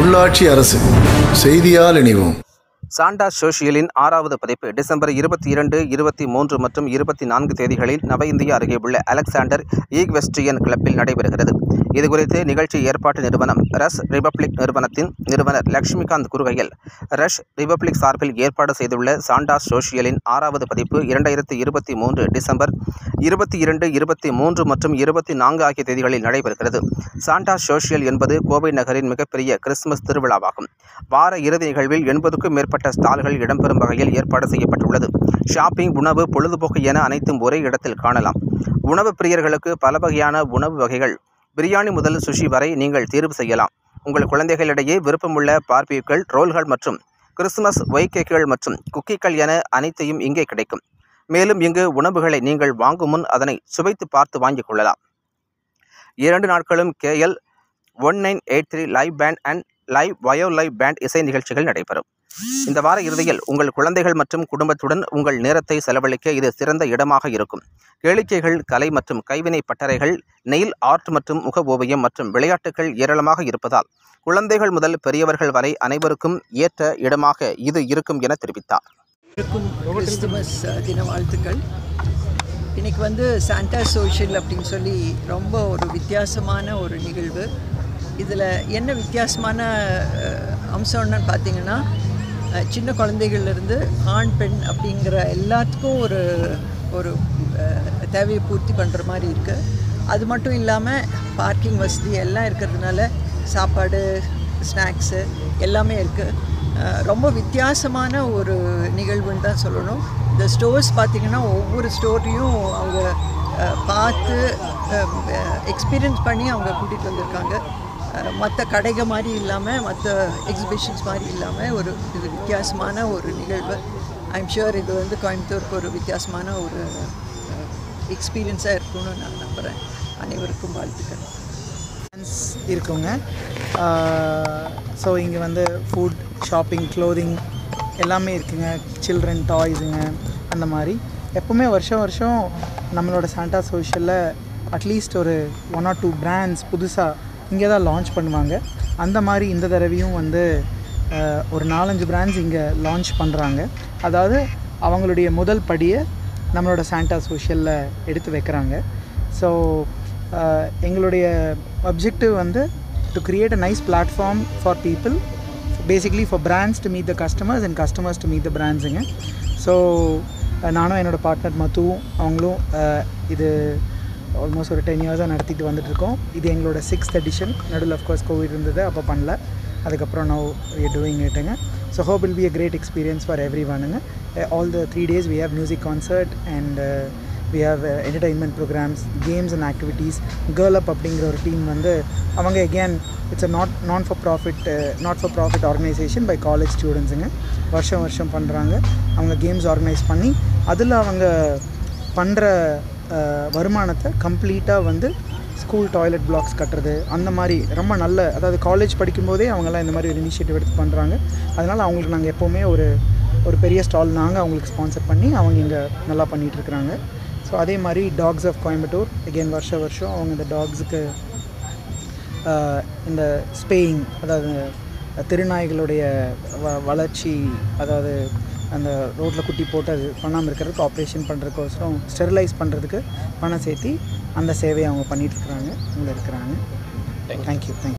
உள்ளாட்சி அரசு செய்தியால் இணைவோம். சாண்டா சோஷியலின் 6வது பதிப்பு டிசம்பர் 22, 23 மற்றும் 24 தேதிகளில் நவ இந்தியா அருகே உள்ள அலெக்சாண்டர் ஈக்வெஸ்ட்ரியன் கிளப்பில் நடைபெறுகிறது. இதுகுறித்து நிகழ்ச்சி ஏற்பாட்டு நிறுவனம் ரஷ் ரிபப்ளிக் நிறுவனத்தின் நிறுவனர் லட்சுமிகாந்த் கூறுகையில், ரஷ் ரிபப்ளிக் சார்பில் ஏற்பாடு செய்துள்ள சாண்டா சோஷியலின் 6வது பதிப்பு 2023 டிசம்பர் 22, 23 மற்றும் 24 ஆகிய தேதிகளில் நடைபெறுகிறது. சாண்டா சோஷியல் என்பது கோவை நகரின் மிகப்பெரிய கிறிஸ்துமஸ் திருவிழாவாகும். வார இறுதி நிகழ்வில் 80க்கும் மேற்பட்ட ஸ்டால்கள் இடம்பெறும் வகையில் ஏற்பாடு செய்யப்பட்டுள்ளது. ஷாப்பிங், உணவு, பொழுதுபோக்கு என அனைத்தும் ஒரே இடத்தில் காணலாம். உணவு பிரியர்களுக்கு பல வகையான உணவு வகைகள், பிரியாணி முதல் சுஷி வரை நீங்கள் தேர்வு செய்யலாம். உங்கள் குழந்தைகளிடையே விருப்பமுள்ள பார்பிக்யூக்கள், ரோல்கள் மற்றும் கிறிஸ்துமஸ் ஒய் கேக்குகள் மற்றும் குக்கீகள் என அனைத்தையும் இங்கே கிடைக்கும். மேலும் இங்கு உணவுகளை நீங்கள் வாங்கும் முன் அதனை சுவைத்து பார்த்து வாங்கிக் கொள்ளலாம். 2 நாட்களும் KL 1983 live band and live வயோ லைவ் பேண்ட் இசை நிகழ்ச்சிகள் நடைபெறும். இந்த வார இறுதியில் உங்கள் குழந்தைகள் மற்றும் குடும்பத்துடன் உங்கள் நேரத்தை செலவழிக்க இது சிறந்த இடமாக இருக்கும். கேளிக்கைகள், கலை மற்றும் கைவினை பட்டறைகள், நெயில் ஆர்ட் மற்றும் முக ஓவியம் மற்றும் விளையாட்டுகள் ஏராளமாக இருப்பதால் குழந்தைகள் முதல் பெரியவர்கள் வரை அனைவருக்கும் ஏற்ற இடமாக இது இருக்கும் என தெரிவித்தார். கிறிஸ்துமஸ் தின வாழ்த்துக்கள். இன்றைக்கி சாண்டா சோஷியல் அப்படின்னு சொல்லி ரொம்ப ஒரு வித்தியாசமான ஒரு நிகழ்வு. இதில் என்ன வித்தியாசமான அம்சம்னு பார்த்தீங்கன்னா, சின்ன குழந்தைகள்லேருந்து ஆண், பெண் அப்படிங்கிற எல்லாத்துக்கும் ஒரு ஒரு தேவையை பூர்த்தி பண்ணுற மாதிரி இருக்குது. அது மட்டும் இல்லாமல் பார்க்கிங் வசதி எல்லாம் இருக்கிறதுனால சாப்பாடு, ஸ்நாக்ஸு எல்லாமே இருக்குது. ரொம்ப வித்தியாசமான ஒரு நிகழ்வுன்னு தான் சொல்லணும். இந்த ஸ்டோர்ஸ் பார்த்திங்கன்னா ஒவ்வொரு ஸ்டோரையும் அவங்க பார்த்து எக்ஸ்பீரியன்ஸ் பண்ணி அவங்க கூட்டிகிட்டு வந்திருக்காங்க. மற்ற கடைகள் மாதிரி இல்லாமல், மற்ற எக்ஸிபிஷன்ஸ் மாதிரி இல்லாமல் இது வித்தியாசமான ஒரு நிகழ்வு. ஐம் ஷுர் இது கோயம்புத்தூருக்கு ஒரு வித்தியாசமான ஒரு எக்ஸ்பீரியன்ஸாக இருக்கும்னு நான் நம்புகிறேன். அனைவருக்கும் வாழ்த்துக்கள். இருக்குங்க. ஸோ இங்கே ஃபுட், ஷாப்பிங், க்ளோதிங் எல்லாமே இருக்குங்க. சில்ட்ரன் டாய்ஸுங்க அந்த மாதிரி. எப்போவுமே வருஷம் நம்மளோட சாண்டா சோஷியலில் அட்லீஸ்ட் ஒரு 1 or 2 பிராண்ட்ஸ் புதுசாக இங்கே தான் லான்ச் பண்ணுவாங்க. அந்த மாதிரி இந்த தடவையும் ஒரு 4-5 பிராண்ட்ஸ் இங்கே லான்ச் பண்ணுறாங்க. அதாவது அவங்களுடைய முதல் படியை நம்மளோட சாண்டா சோஷியலில் எடுத்து வைக்கிறாங்க. ஸோ எங்களுடைய objective to create a nice platform for people, basically for brands to meet the customers and customers to meet the பிராண்ட்ஸுங்க. ஸோ நானும் என்னோடய பார்ட்னர் மத்துவும் அவங்களும் இது ஆல்மோஸ்ட் ஒரு 10 இயர்ஸாக நடத்திட்டு வந்துட்டுருக்கோம். இது எங்களோட 6th edition. நடுவில் அஃப்கோர்ஸ் கோவிட் இருந்தது, அப்போ பண்ணல. அதுக்கப்புறம் now we are doing it. So hope it will be a great experience for everyone. All the 3 days we have music concert and we have entertainment programs, games and activities. Girl Up அப்படிங்கிற ஒரு team அவங்க again it's a not for profit organization by college students. வருஷம் பண்ணுறாங்க. அவங்க games organise பண்ணி அதில் அவங்க பண்ணுற வருமானத்தை கம்ப்ளீட்டாக ஸ்கூல் டாய்லெட் பிளாக்ஸ் கட்டுறது, அந்த மாதிரி ரொம்ப நல்ல, அதாவது காலேஜ் படிக்கும்போதே அவங்கெல்லாம் இந்த மாதிரி ஒரு இனிஷியேட்டிவ் எடுத்து பண்ணுறாங்க. அதனால் அவங்களுக்கு நாங்கள் எப்போவுமே ஒரு பெரிய ஸ்டால் நாங்கள் அவங்களுக்கு ஸ்பான்சர் பண்ணி அவங்க இங்கே நல்லா பண்ணிகிட்ருக்குறாங்க. ஸோ அதே மாதிரி டாக்ஸ் ஆஃப் கோயம்புத்தூர் அகெயின் வருஷம் அவங்க இந்த டாக்ஸுக்கு இந்த ஸ்பேயிங், அதாவது திருநாய்களுடைய வளர்ச்சி, அதாவது அந்த ரோட்டில் குட்டி போட்டு அது பண்ணாமல் இருக்கிறதுக்கு ஆப்ரேஷன் பண்ணுறதுக்கோசரம் ஸ்டெரிலைஸ் பண்ணுறதுக்கு பணம் சேர்த்தி அந்த சேவையை அவங்க பண்ணிகிட்ருக்குறாங்க. இங்கே இருக்கிறாங்க. தேங்க்யூ.